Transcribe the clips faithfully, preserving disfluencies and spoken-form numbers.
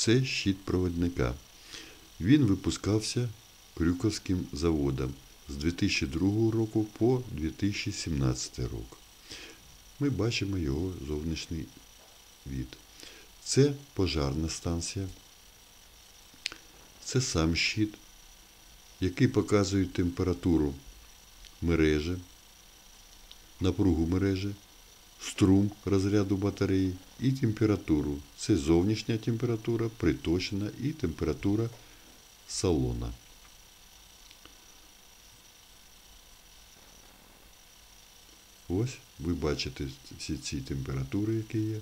Це щит провідника. Він випускався Крюковським заводом з дві тисячі другого року по дві тисячі сімнадцятий рік. Ми бачимо його зовнішній від. Це пожарна станція. Це сам щит, який показує температуру мережі, напругу мережі, струм розряду батареї і температуру. Це зовнішня температура, приточна і температура салона. Ось ви бачите всі ці температури, які є.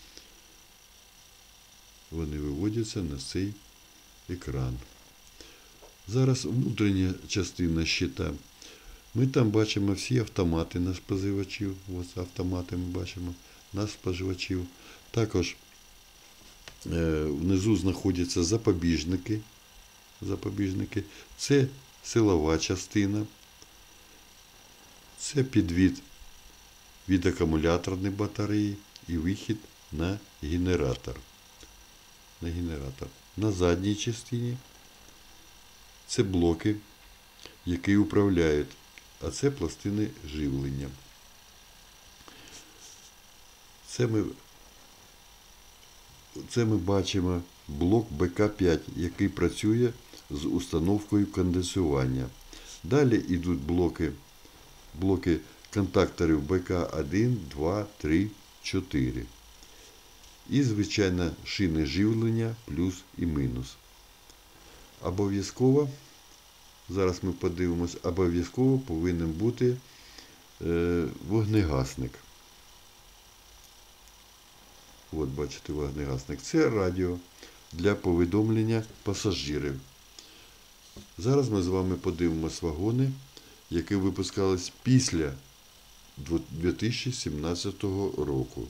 Вони виводяться на цей екран. Зараз внутрішня частина щита. Ми там бачимо всі автомати на споживачів. Ось автомати ми бачимо на споживачів. Також е, внизу знаходяться запобіжники. запобіжники. Це силова частина. Це підвід від акумуляторної батареї і вихід на генератор. На генератор. На задній частині це блоки, які управляють, а це пластини живлення. Це ми, це ми бачимо блок Б К п'ять, який працює з установкою конденсування. Далі йдуть блоки, блоки контакторів Б К один, два, три, чотири. І, звичайно, шини живлення плюс і мінус. Обов'язково, зараз ми подивимось, обов'язково повинен бути е, вогнегасник. От бачите, вогнегасник. Це радіо для повідомлення пасажирів. Зараз ми з вами подивимось вагони, які випускались після дві тисячі сімнадцятого року.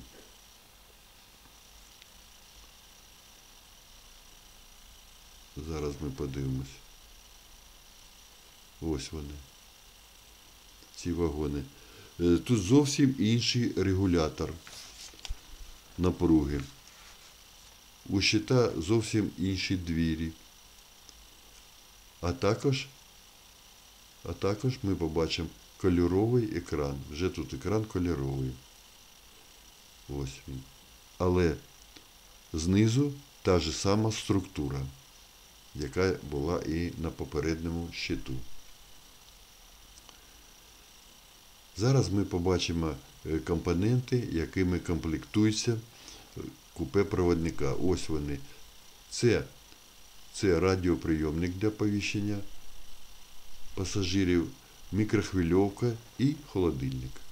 Зараз ми подивимось. Ось вони. Ці вагони. Тут зовсім інший регулятор напруги. У щита зовсім інші двері. А також, а також ми побачимо кольоровий екран. Вже тут екран кольоровий. Ось він. Але знизу та ж сама структура, яка була і на попередньому щиту. Зараз ми побачимо компоненти, якими комплектується купе провідника. Ось вони. Це, це радіоприйомник для оповіщення пасажирів, мікрохвильовка і холодильник.